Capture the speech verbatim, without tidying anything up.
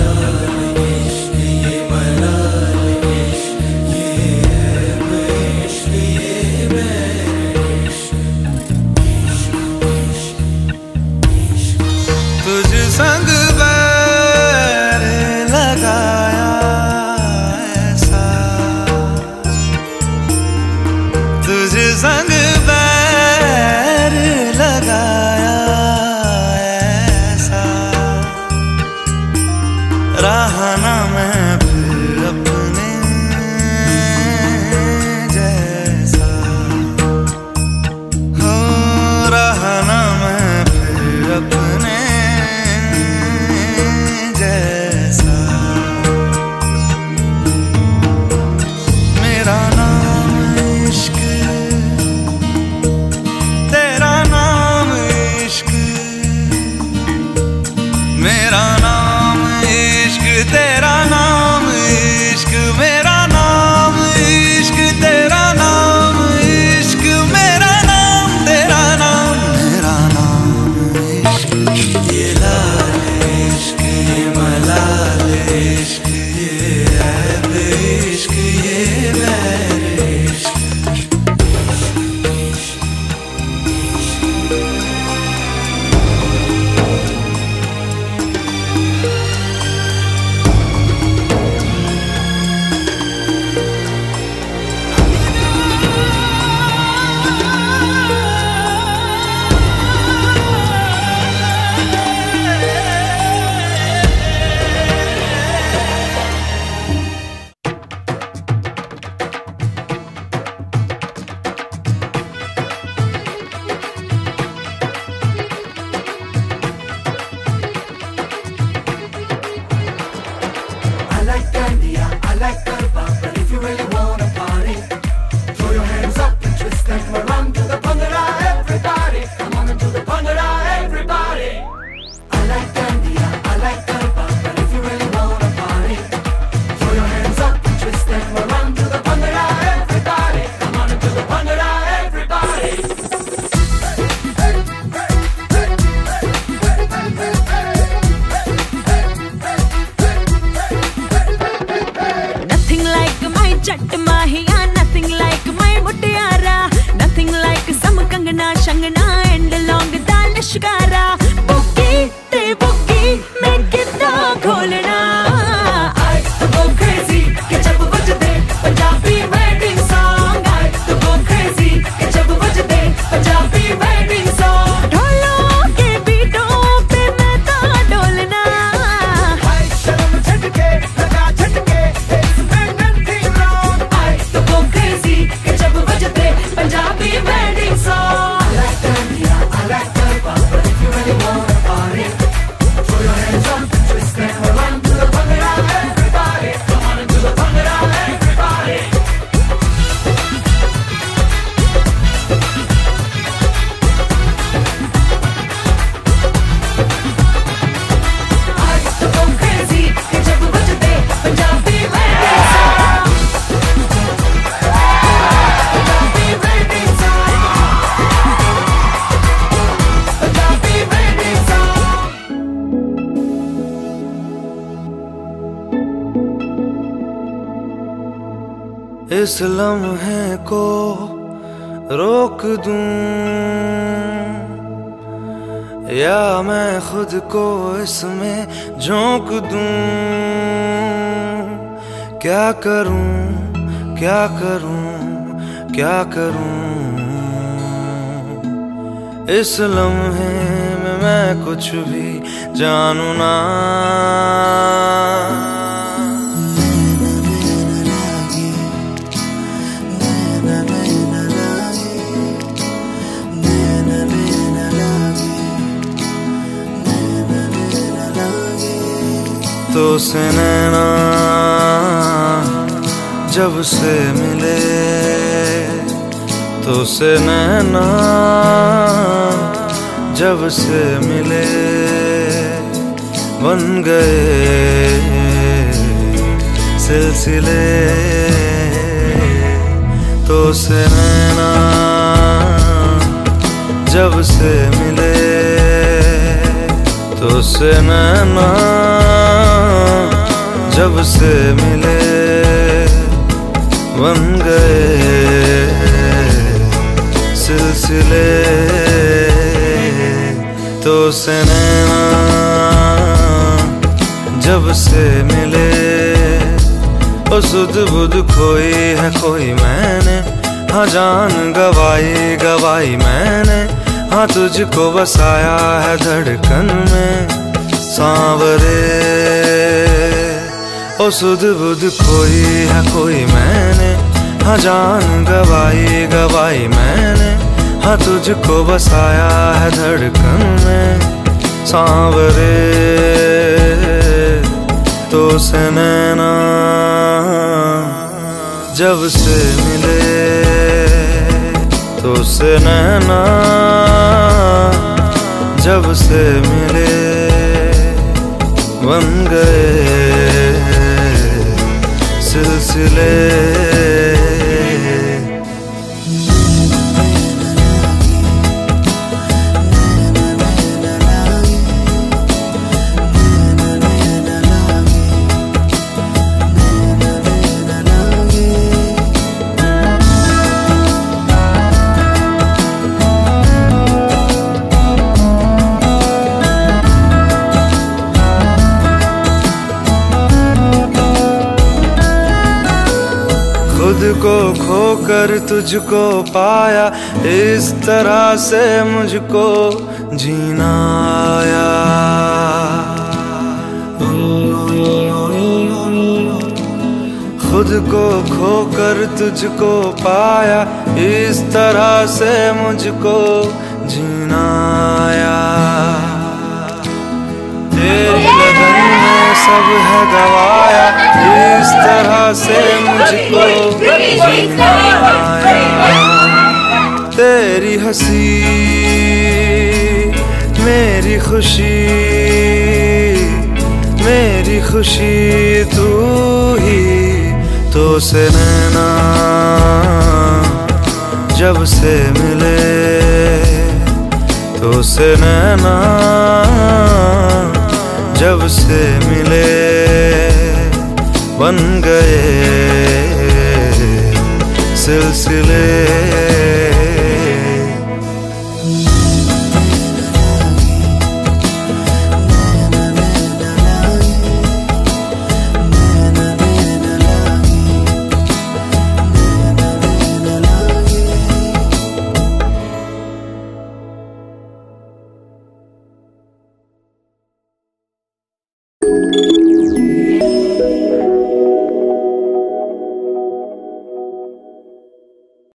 संग बैर लगाया ऐसा, रहा ना मैं फिर अपने जैसा, हो रहा ना मैं फिर अपने जैसा। मेरा नाम इश्क, तेरा नाम इश्क, मेरा नाम इश्क, तेरा नाम इश्क, मेरा नाम इश्क, तेरा नाम इश्क, मेरा नाम तेरा नाम, मेरा नाम इश्क। ये लाल इश्क, ये मलाल इश्क, ये ऐब इश्क, ये बैर इश्क। जट माहिया, nothing like my मुटियारा, nothing like some Kangana शंगना and long दा लश्कारा। बुकी ते बुकी मैं कितना खोलना, I to go crazy के जब बजदे Punjabi wedding song, I to go crazy के जब बजदे पंजाबी wedding song। ढोलों के बीटों पे मैं तो डोलना, I शर्म झटके लगा झटके Punjabi wedding song. I like Dandiya, I like Garba, but if you really wanna party, throw your hands up and twist them around to the bhangra, everybody. Come on into the bhangra, everybody. I used to go crazy ke jab bajte Punjabi wedding song. इस लम्हे को रोक दूं या मैं खुद को इसमें झोंक दूं, क्या करूं क्या करूं क्या करूं। इस लम्हे में मैं कुछ भी जानू ना, तो से नैना जब से मिले, तो से नैना जब से मिले, बन गए सिलसिले। तो से नैना जब से मिले, तो से नैना जब से मिले बन गए सिलसिले तो से नैना जब से मिले ओ सुध बुध खोई है कोई मैंने, हाँ जान गवाई गवाई मैंने, हाँ तुझको बसाया है धड़कन में सांवरे। ओ सुध बुध खोई है कोई मैंने, हाँ जान गवाई गवाई मैंने, हाँ तुझको बसाया है धड़कन में सांवरे तो से नैना जब से मिले तो से नैना जब से मिले बन गए सिलसिले। खुद को खोकर तुझको पाया, इस तरह से मुझको जीना आया। खुद को खोकर तुझको पाया, इस तरह से मुझको जीना आया। तेरी लगन में सब है गवाया, इस तरह से मुझको जीना आया। तेरी हंसी मेरी खुशी, मेरी खुशी तू ही तो से नैना जब से मिले तो से नैना जब से मिले बन गए सिलसिले।